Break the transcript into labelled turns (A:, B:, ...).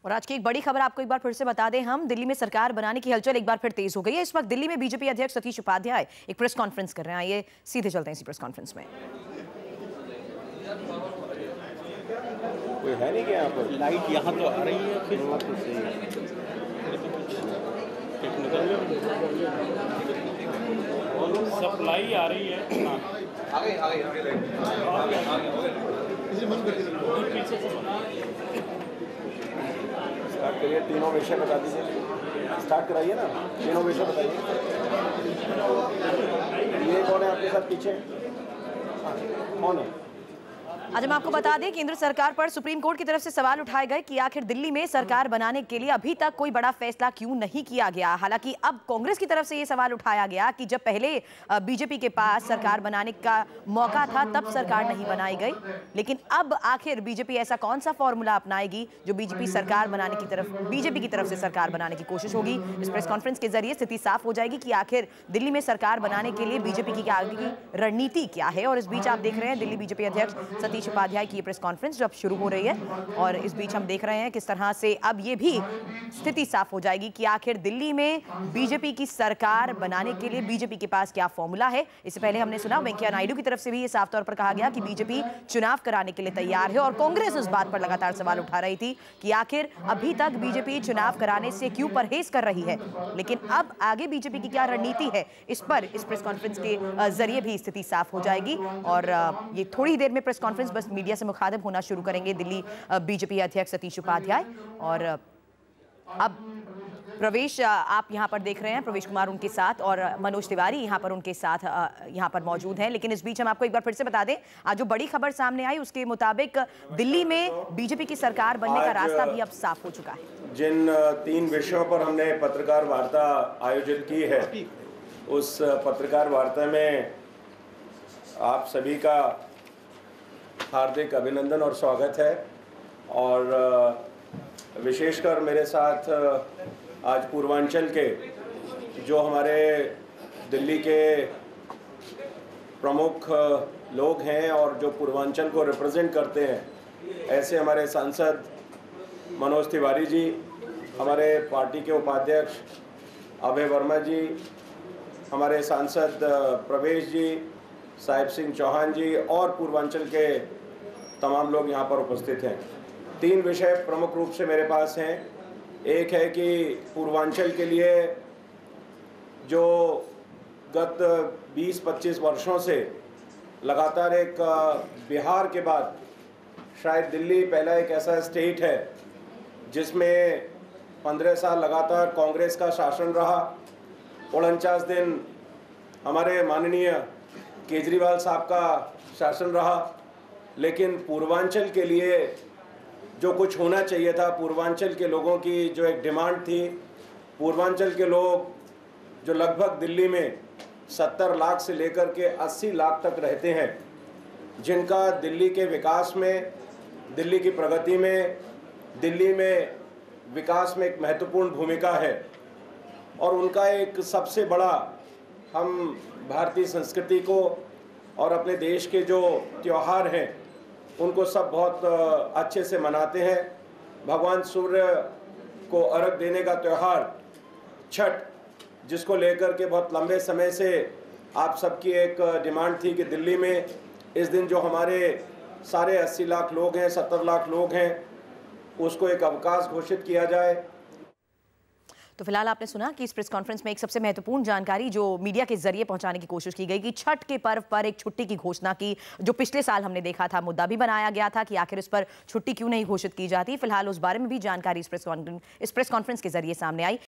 A: और आज की एक बड़ी खबर आपको एक बार फिर से बता दें हम, दिल्ली में सरकार बनाने की हलचल एक बार फिर तेज हो गई है। इस वक्त दिल्ली में बीजेपी अध्यक्ष सतीश उपाध्याय एक प्रेस कॉन्फ्रेंस कर रहे हैं। आइए सीधे चलते हैं इसी प्रेस कॉन्फ्रेंस में।
B: कोई है नहीं क्या यहाँ पर?
C: लाइट यहाँ तो आ रही है, फिर
B: तो सही है।
C: टेक्निकल सप्लाई आ रही है। हाँ
B: स्टार्ट करिए, तीनों विषय बता दीजिए। स्टार्ट कराइए ना, तीनों विषय बताइए। ये कौन है आपके साथ पीछे? कौन है?
A: आज हम आपको बता दें, केंद्र सरकार पर सुप्रीम कोर्ट की तरफ से सवाल उठाए गए कि आखिर दिल्ली में सरकार बनाने के लिए अभी तक कोई बड़ा फैसला क्यों नहीं किया गया। हालांकि अब कांग्रेस की तरफ से ये सवाल उठाया गया कि जब पहले बीजेपी के पास सरकार बनाने का मौका था तब सरकार नहीं बनाई गई, लेकिन अब आखिर बीजेपी ऐसा कौन सा फॉर्मूला अपनाएगी जो बीजेपी की तरफ से सरकार बनाने की कोशिश होगी। इस प्रेस कॉन्फ्रेंस के जरिए स्थिति साफ हो जाएगी कि आखिर दिल्ली में सरकार बनाने के लिए बीजेपी की आगे की रणनीति क्या है। और इस बीच आप देख रहे हैं दिल्ली बीजेपी अध्यक्ष सतीश उपाध्याय की प्रेस कॉन्फ्रेंस जो अब शुरू हो रही है, और इस बीच हम देख रहे हैं किस तरह से अब ये भी स्थिति साफ हो जाएगी कि आखिर दिल्ली में बीजेपी की सरकार बनाने के लिए बीजेपी के पास क्या फॉर्मूला है। इससे पहले हमने सुना वेंकैया नायडू की तरफ से भी ये साफ तौर पर कहा गया कि बीजेपी चुनाव कराने के लिए तैयार है, और कांग्रेस इस बात पर लगातार सवाल उठा रही थी कि आखिर अभी तक बीजेपी चुनाव कराने से क्यों परहेज कर रही है, लेकिन अब आगे बीजेपी की क्या रणनीति है, इस पर इस प्रेस कॉन्फ्रेंस के जरिए भी स्थिति साफ हो जाएगी। और ये थोड़ी देर में प्रेस कॉन्फ्रेंस बस मीडिया से मुखातिब होना शुरू करेंगे दिल्ली बीजेपी अध्यक्ष सतीश उपाध्याय। और अब प्रवेश आप यहां पर देख रहे हैं, प्रवेश कुमार उनके साथ और मनोज तिवारी यहां पर उनके साथ यहां पर मौजूद हैं। लेकिन इस बीच हम आपको एक बार फिर से बता दें, आज जो बड़ी खबर सामने आई उसके मुताबिक दिल्ली में बीजेपी की सरकार बनने का रास्ता भी अब साफ हो चुका है।
B: जिन 3 विषयों पर हमने पत्रकार वार्ता आयोजित की है, उस पत्रकार वार्ता में आप सभी का हार्दिक अभिनंदन और स्वागत है। और विशेषकर मेरे साथ आज पूर्वांचल के जो हमारे दिल्ली के प्रमुख लोग हैं और जो पूर्वांचल को रिप्रेजेंट करते हैं, ऐसे हमारे सांसद मनोज तिवारी जी, हमारे पार्टी के उपाध्यक्ष अभय वर्मा जी, हमारे सांसद प्रवेश जी, साहिब सिंह चौहान जी और पूर्वांचल के तमाम लोग यहाँ पर उपस्थित हैं। 3 विषय प्रमुख रूप से मेरे पास हैं। एक है कि पूर्वांचल के लिए जो गत 20-25 वर्षों से लगातार एक बिहार के बाद शायद दिल्ली पहला एक ऐसा स्टेट है जिसमें 15 साल लगातार कांग्रेस का शासन रहा, 49 दिन हमारे माननीय केजरीवाल साहब का शासन रहा। लेकिन पूर्वांचल के लिए जो कुछ होना चाहिए था, पूर्वांचल के लोगों की जो एक डिमांड थी, पूर्वांचल के लोग जो लगभग दिल्ली में 70 लाख से लेकर के 80 लाख तक रहते हैं, जिनका दिल्ली के विकास में, दिल्ली की प्रगति में, दिल्ली में विकास में एक महत्वपूर्ण भूमिका है, और उनका एक सबसे बड़ा, हम भारतीय संस्कृति को और अपने देश के जो त्यौहार हैं उनको सब बहुत अच्छे से मनाते हैं। भगवान सूर्य को अर्घ देने का त्यौहार छठ, जिसको लेकर के बहुत लंबे समय से आप सबकी एक डिमांड थी कि दिल्ली में इस दिन जो हमारे सारे 80 लाख लोग हैं, 70 लाख लोग हैं, उसको एक अवकाश घोषित किया जाए।
A: तो फिलहाल आपने सुना कि इस प्रेस कॉन्फ्रेंस में एक सबसे महत्वपूर्ण जानकारी जो मीडिया के जरिए पहुंचाने की कोशिश की गई कि छठ के पर्व पर एक छुट्टी की घोषणा की, जो पिछले साल हमने देखा था, मुद्दा भी बनाया गया था कि आखिर इस पर छुट्टी क्यों नहीं घोषित की जाती। फिलहाल उस बारे में भी जानकारी इस प्रेस कॉन्फ्रेंस के जरिए सामने आई।